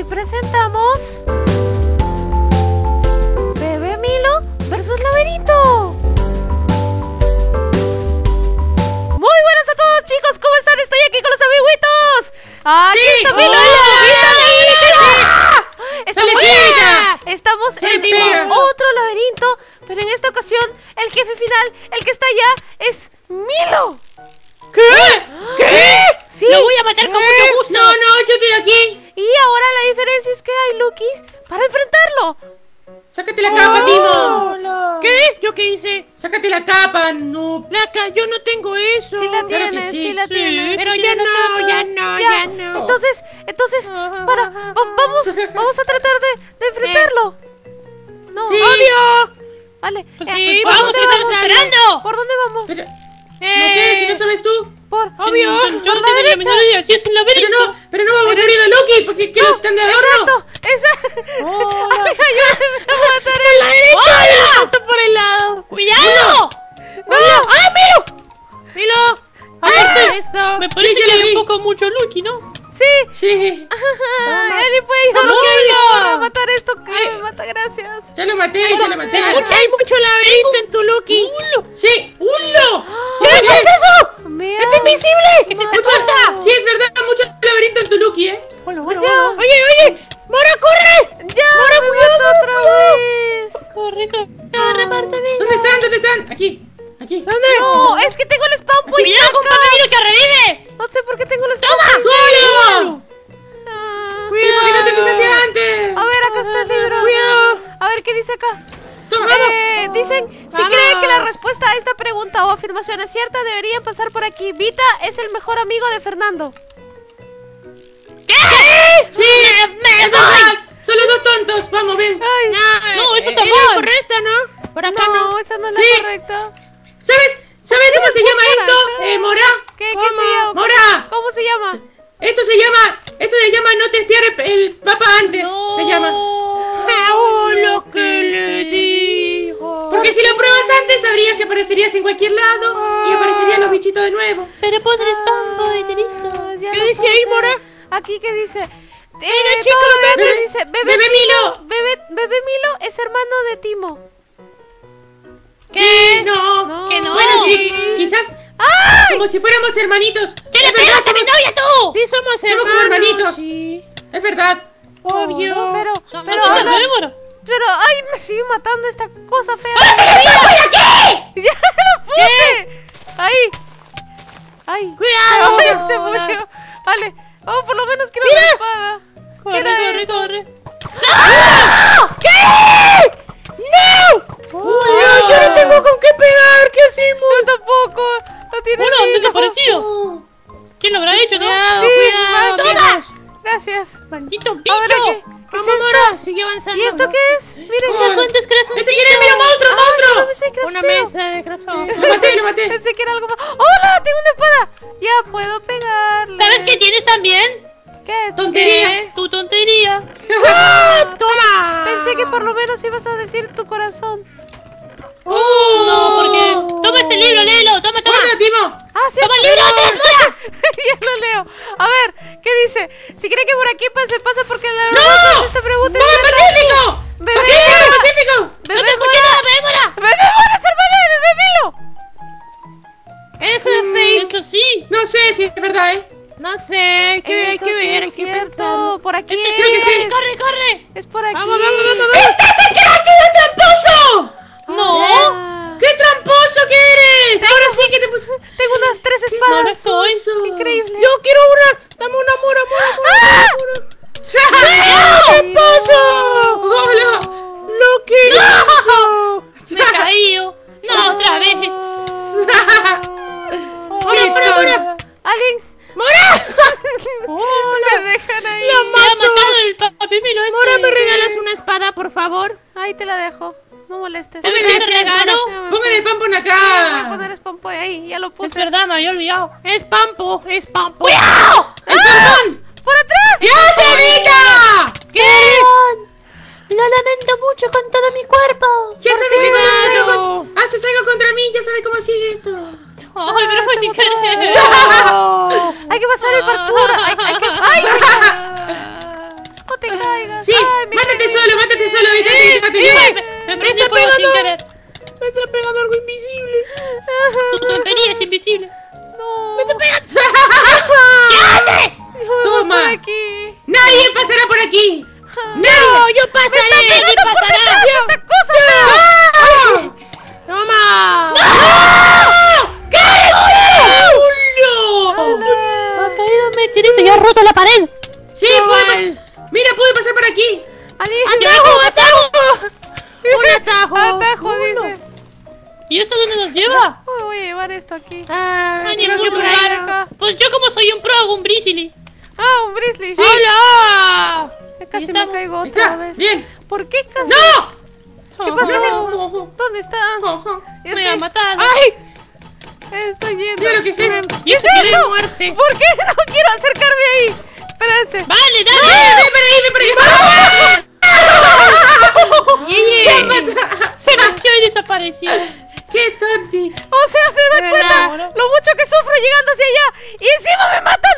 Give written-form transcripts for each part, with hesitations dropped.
presentamos Bebé Milo versus Laberinto. Muy buenas a todos, chicos, ¿cómo están? Estoy aquí con los amiguitos. Aquí está Milo. Estamos en otro laberinto, pero en esta ocasión el jefe final, el que está allá, es Milo. ¿Qué? ¿Qué? Sí. Lo voy a matar con mucho gusto. No, yo estoy aquí. Y ahora la diferencia es que hay Lukis para enfrentarlo. Sácate la capa, Timo. No. ¿Qué? ¿Yo qué hice? Sácate la capa, no. Yo no tengo eso. Sí la Claro tienes, que sí la tienes. Pero Sí, ya no. Entonces, vamos a tratar de enfrentarlo. No. Sí. Obvio. Vale. Pues sí, ¿por vamos, dónde estamos esperando. ¿Por dónde vamos? Pero, no sé, si no sabes tú. Obvio. Yo no tengo la menor idea. Si es un laberinto. Pero no vamos a abrir a Loki porque ¿qué están de adorno? Exacto. Ayúdame a matar ¡Por la derecha! ¡Pasa por el lado! ¡Cuidado! ¡No! ¡Ah, Milo! ¡Aparte esto! Me parece que hay un poco mucho Lucky, ¿no? Sí. Eli puede ayudarme a matar esto que me mata, gracias. Ya lo maté. Escucha, hay mucho laberinto en tu Lucky. Sí, ¡Hulo! ¿Qué es eso? ¡Es invisible! ¿Qué es esta cosa? Sí, es verdad, mucho laberinto en tu Lucky, ¿eh? Bueno. Oye, ¡Mora, corre! ¡Ya! ¡Mora, ¡Me cuidado! mató otra vez! Corre. ¿Dónde están? Aquí. ¿Dónde? No, es que tengo el spawn point. ¡Cuidado con Papelino que revive! No sé por qué tengo el spawn ¡Toma! point. ¡Cuidado! ¡Cuidado que no te fijaste antes! A ver, acá está el libro. ¡Cuidado! A ver, ¿qué dice acá? ¡Toma! Dicen, si creen que la respuesta a esta pregunta o afirmación es cierta, deberían pasar por aquí. Vita es el mejor amigo de Fernando. ¿Qué? ¡Sí! ¡Me voy! Son los dos tontos, vamos, ven. No, eso está mal. Correcta, ¿no? Por acá no, esa no es la correcta. ¿Sabes cómo se llama esto, Mora? ¿Qué se llama? Mora. ¿Cómo se llama? Esto se llama no testear el papa antes. Se llama. Lo que le digo. Porque si lo pruebas antes sabrías que aparecerías en cualquier lado y aparecerían los bichitos de nuevo. Pero pondré spam point, listo. ¿Qué dice ahí, Mora? Aquí, ¿qué dice? Venga, chicos, dice Bebé Milo. Bebé Milo es hermano de Timo. ¿Qué? No. Que no. Bueno, sí, quizás como si fuéramos hermanitos. ¿Qué le pegas a mi novia tú? Sí, somos hermanitos. Sí. Es verdad. Obvio. Pero, ay, me sigue matando esta cosa fea. aquí! ¡Ya lo puse! Ahí. Ay. ¡Cuidado! Ay, se murió. Vale. Oh, por lo menos quiero la espada. Corre. ¿Qué? ¡No! Yo no tengo con qué pegar. ¿Qué hacemos? Yo tampoco. No tiene Bueno, hilo. desapareció. ¿Quién lo habrá hecho, no? Cuidado. Toma. Gracias. ¡Maldito A ver, bicho! ¿qué es esto? Sigue avanzando. ¿Y esto qué es? Miren, ¿Cuántos corazoncitos? ¡Ese quiere! ¡Mira, monstruo! Una mesa de corazón. Lo maté. Pensé que era algo más. ¡Hola! Tengo una espada. Ya puedo pegarle. ¿Sabes qué tienes también? ¿Qué? Tontería. Tu tontería. ¡Toma! Pensé que por lo menos ibas a decir tu corazón. No, porque... Toma este libro, léelo. Toma. ¡Guarda, Timo! Ah, sí. ¡Toma el libro! Ya lo leo. A ver, ¿qué dice? Si cree que por aquí pasa porque la ¡No! respuesta a esta pregunta es ¡Modo cierta. pacífico! Bebé. ¡Pacífico! ¡No te escuché nada, Bémora! ¡Bebé Mora es hermana de Bebé Milo! Eso es fake. Eso sí. No sé si es verdad, ¿eh? No sé, hay que ver, hay que pensar. Por aquí Eso es. sí, sí. ¡Corre! Es por aquí. ¡Vamos! ¡Estás creativo, tramposo! No. ¡Qué tramposo que eres! Ahora sí que te puse... Tengo unas 3 espadas. No estoy. Increíble. ¡Yo quiero una! ¡Dame una mora! ¡Tramposo! ¡Hola! ¡Lo que hizo! Me he caído. No, otra vez. ¡Mora! ¿Alguien? ¡Mora! Me dejan ahí. Me ha matado el papimilo este. Mora, ¿me regalas una espada, por favor? Ahí te la dejo. No molestes. ¿Es verdad, te regalo? Pongan el pampón Voy a acá. poner spawn point ahí. Ya lo Es puse. verdad, me había olvidado. Es pampo. ¡Cuidado! ¡El pampón! ¡Por atrás! ¡Ya se evita! ¿Qué? Lo lamento mucho con todo mi cuerpo. ¡Ya sabe que Cuidado. haces algo contra mí! ¡Ya sabe cómo sigue esto! Ay, pero fue sin querer. Hay que pasar el parkour. Hay que... ¡Ay! No te caes. déjate Me llevar. prendí fuego sin querer. Me está pegando algo invisible. Tu tontería es invisible. No. Me está pegando. ¿Qué haces? Toma. Por aquí. Nadie pasará por aquí. No, yo pasaré. ¿Qué pasará? ¡Esta cosa! Toma. ¡Qué culo! Ha caído un meteorito y ha roto la pared. Sí, podemos. Mira, pude pasar por aquí. ¡Atajo, atajo! ¡Un atajo! Atajo, dice. ¿Y esto dónde nos lleva? Uy, voy a llevar esto aquí. Ah, A creo ningún que por ahí. lugar. Pues yo como soy un pro hago un brisili. Ah, un Grizzly. ¡Hola! Casi me estamos. caigo Está, otra vez. bien. ¿Por qué casi? ¡No! ¿Qué pasó? ¿Dónde está? Me ha matado. ¡Ay! Estoy yendo. Mira lo que sé. ¿Y eso ¿Qué es eso? muerte? ¿Por qué no quiero acercarme ahí? Espérense. Vale, dale. ¡Ven para ahí, ven para ahí! Se metió y desapareció. ¡Qué tonti! O sea, se dan ¿Verdad? cuenta lo mucho que sufro llegando hacia allá. ¡Y encima me matan!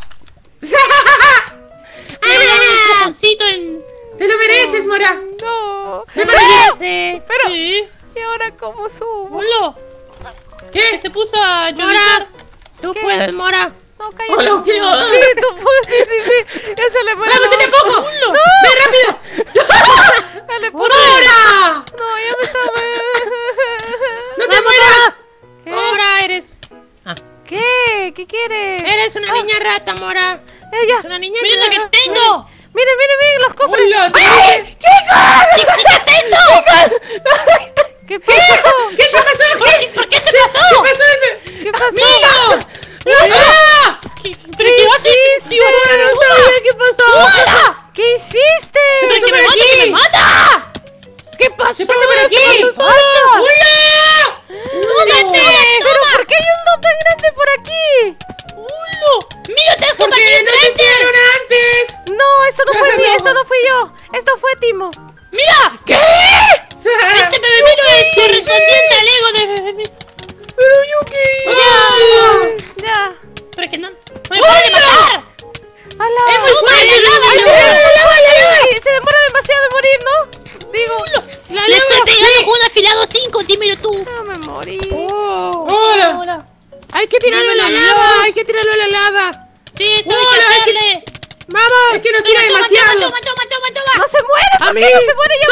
Le voy a dar un empujoncito en... ¡Te lo mereces, Mora! No. ¡Ven para allá! Pero, Sí. ¿y ahora cómo subo? Hola. ¿Qué? Se puso a llorar. Mora, tú ¿Qué? puedes, Mora. No, cállate. ¡Hola, qué! Sí, tú puedes, sí. Ya se le fue la ¡Vamos, yo te voz. empujo! ¡Ven rápido! Ya le puse. ¡Mora! No, ya me estaba... ¡No te mueras! ¿Qué? Mora, eres ¿Qué? ¿Qué quieres? Eres una niña rata, Mora. Ella. Es una niña ¡Mira lo que tengo! Miren, miren, miren los cofres. ¡Hola! ¡Ay! ¿Qué es esto? ¿Qué pasó? ¿Qué se pasó? ¿Por qué se pasó? ¿Qué pasó? ¿Qué pasó? ¡Milo! ¡Ah! ¿Pero qué haces? hiciste? No sabía qué pasó. ¿Qué hiciste? ¡Pero que me por mata, aquí! que me mata! ¿Qué pasó? ¡Se pasa por aquí! ¿Qué pasa? ¡Hola! ¿Pero por qué hay un no tan grande por aquí? ¡Mira, te has ¿Por convertido qué en no te grande! tiraron antes? No, esto no fue mí, esto no fui yo. Esto fue Timo. ¡Mira! ¿Qué? Este bebemino es correspondiente al ego de bebemino. Pero yo qué. Ya. Pero es que no me puede matar. ¡Hala! ¡Es muy fuerte! Ay, se demora demasiado en morir, ¿no? Digo, Le estoy pegando con un afilado 5, dímelo tú. no me morí. ¡Hola! Hola. Hay que tirarlo a la lava. Hay que tirarlo a la lava. Sí, eso hay Hola, que hay que- hacerle. Vamos. Es que no tira demasiado. Toma. ¡No se muere! ¿Por A qué mí. no se muere?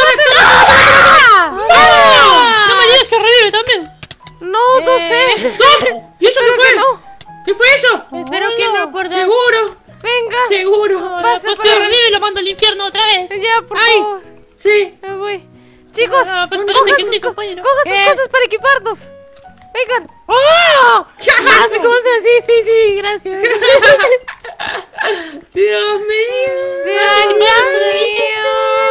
No me digas que revive también. No, no sé. ¡No! ¿Y eso qué Espero que fue? no. ¿Qué fue eso? Espero que no, por Dios. ¿Seguro? Venga. ¿Seguro? Ahora, Pasa pues por si ahí. revive y lo mando al infierno otra vez. Ya, por Ay. favor. Sí. Me voy. Chicos, Ah, pues cojan parece que sus sí, co- compañero. cojan sus ¿Qué? cosas para equiparnos. Vengan. ¡Oh! ¡Más cosas! Sí, gracias. ¡Dios mío! Dios mío.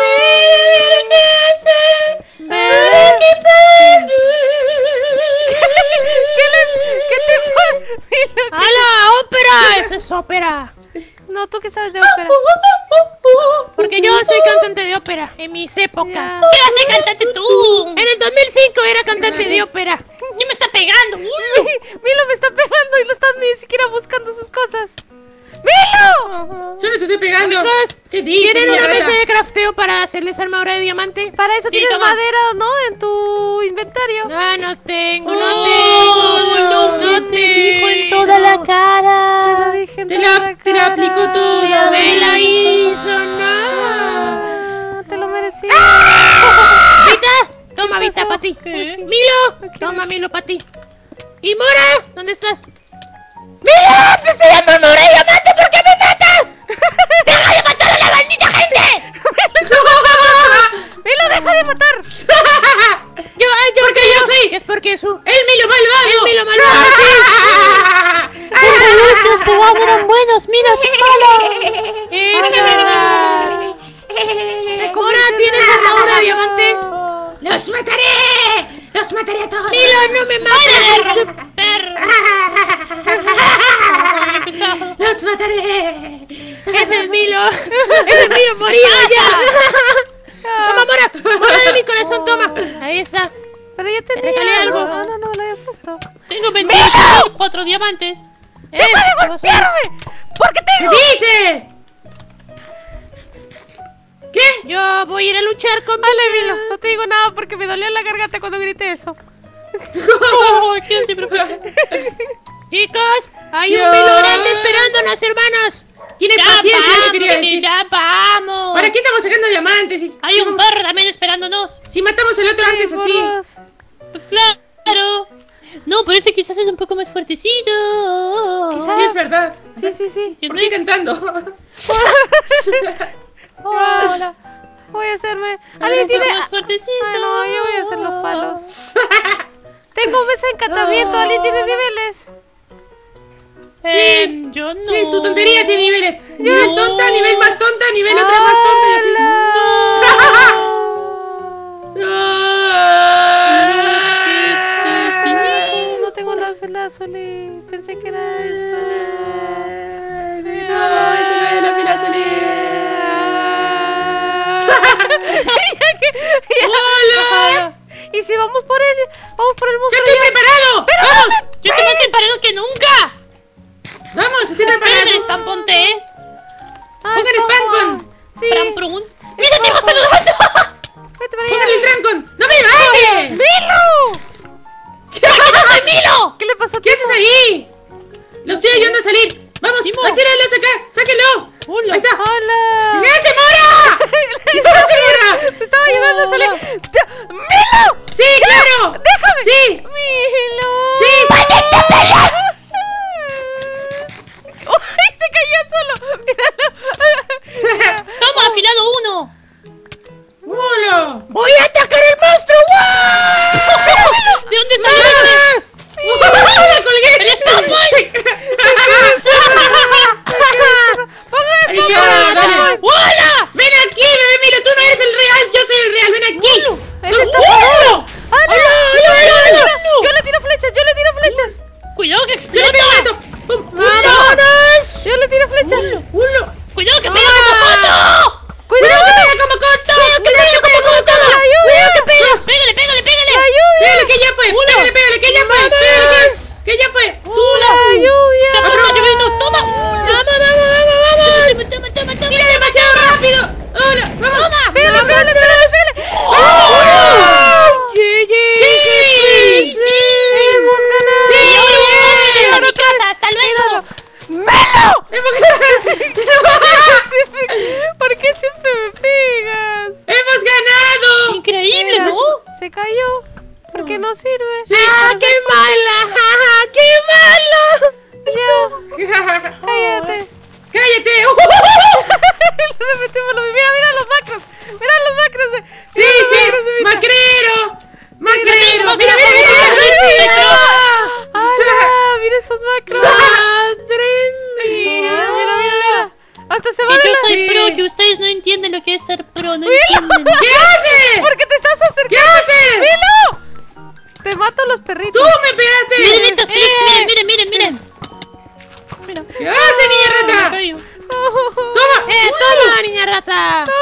¿Qué te pasa? ¡A la ópera! ¡Eso es ópera! No, ¿tú qué sabes de ópera? Porque yo soy cantante de ópera en mis épocas. Ya. ¿Qué haces cantante tú? En el 2005 era cantante de ópera. ¿Quién me está pegando? Milo me está pegando y no está ni siquiera buscando sus cosas. ¡Milo! Yo no te estoy pegando. Amigos, ¿Qué dices, ¿quieren una mierda? mesa de crafteo para hacerles armadura de diamante? Para eso Sí, tienes toma. madera, ¿no? En tu inventario. No tengo, no dijo en toda la Te lo cara. dije en Te toda la cara. aplico toda. Me la hizo, no. Ah, te lo merecías. Vita, toma Vita pasó? para ti. ¿Qué? Milo, toma Milo para ti. ¿Y Mora? ¿Dónde estás? ¡Mira! ¡Se estoy dando Mora y diamante! ¿Por qué me matas? ¡Deja de matar a la maldita gente! ¡Milo, deja de matar! Porque yo soy Es porque es un... el Milo malvado. ¡El Milo malvado! Los pegados eran buenos, mira, son malos. ¡Es de verdad! Mora, ¿tienes armadura de diamante? ¡Los mataré! ¡Los mataré a todos! ¡Milo, no me mates! ¡Los mataré! ¡Es el Milo! ¡Es el Milo morido ya! ¡Toma, Mora! ¡Mora de mi corazón, toma! Ahí está. Pero ya te regalé algo. No, lo había puesto. Tengo 24 diamantes. ¡Deja de golpearme! ¿Por qué ¿Qué tengo? dices? ¿Qué? Yo voy ir a luchar con Vale, Milo, no te digo nada porque me dolió la garganta cuando grité eso. ¿Qué te preocupes? Chicos, hay un Milo grande esperándonos, hermanos. Tienes paciencia, te quería decir. ¡Ya vamos! ¿Para qué estamos sacando diamantes? Hay un perro también esperándonos. Si matamos al otro antes así. Burros. Pues claro. No, pero ese quizás es un poco más fuertecito. Quizás. Sí, es verdad. Sí. Yo ¿Por no qué es- cantando? Hola. Voy a hacerme... un ¿Alguien poco tiene...? más fuertecito. Ay, no, yo voy a hacer los palos. Tengo mesa de encantamiento. ¿Alguien tiene niveles? Yo no. Sí, tu tontería tiene niveles. No. Nivel tonta, nivel más tonta, nivel otra más tonta y así. No tengo la Azuli. Pensé que era esto. No, ese no es la pila ¡Hola! ¿Y si vamos por el ¡Ya museo? estoy preparado! ¡Vamos! Yo estoy más preparado que nunca. ¡Vamos! ¡Estoy Espera, preparado! spam, ponte, ¡Pongan el Spancon! Sí. Pram. ¡Mira, te vas saludando! Vete para ¡Pongan allá. el Trancon! ¡No me mates! ¡Milo! ¡Soy Milo! ¿Qué le pasó a ¿Qué haces ahí? Lo estoy ayudando a salir. ¡Vamos! Timo. ¡Achíralo, saca! ¡Sáquenlo! Hola. ¡Ahí está! ¡Hola! ¡Ya se mora! ¡Ya se mora! Te estaba ayudando a salir. ¡Milo! ¡Sí, claro! ¡Déjame! ¡Sí! ¡Milo! ¡Sí! ¡Ay, se cayó solo! ¡Míralo! Toma, afilado 1. ¡Hola! ¡Voy a atacar el monstruo! ¿De dónde salió ese? ¡La colgué! ¡El spam point! Ahí está, dale. ¡Hola! ¡Ven aquí, bebé Milo! ¡Tú no eres el real! ¡Yo soy el real! ¡Ven aquí! Él está ¡Hola! ¡Ah, no! Yo le tiro flechas. ¡Cuidado que ¡Yo le explota! pego esto! ¡Pum! ¡Vámonos! Yo le tiro flechas. ¡Uno! ¡Cuidado que pega como foto! ¡Cuidado que pega como coto! ¡Cuidado que pega como coto! ¡Cuidado que pega! ¡Pégale! ¡Pégale que ya fue! ¡Pégale que ya fue! ¡Pégale que ya fue! ¡La lluvia! ¡Se apunta lloviendo! ¡Toma! ¡Toma! ¡Tira demasiado rápido! ¡Hola! ¡Vamos! ¡Pégale! ¡Sí! ¡Hemos ganado! ¡Y ahora voy a mi casa! ¡Hasta luego! ¿Por qué siempre me pegas? ¡Hemos ganado! ¡Increíble, ¿no? Se cayó. ¿Por qué no sirve? ¡Sí! ¡Qué mala! ¡Qué malo! Ya, cállate. ¡Cállate! Repetimos lo mismo. Mira los macros. Mira los macros. ¡Sí, Mira los sí! macros de Vita. ¡Macrero! ¡Macrero! Mira, ¡Mira, mira! ¡Hala! Mira esos macros. ¡Madre Mira, mía! mira. Hasta se va Y de yo la... soy pro, que ustedes no entienden lo que es ser pro, no entienden. ¿Qué haces? ¿Por qué te estás acercando? ¿Qué haces? ¡Milo! Te mato a los perritos. ¡Tú me pegaste! Miren estos clips, miren. ¿Qué haces, niña rata? Cayó. ¡Toma! ¡Toma, niña rata!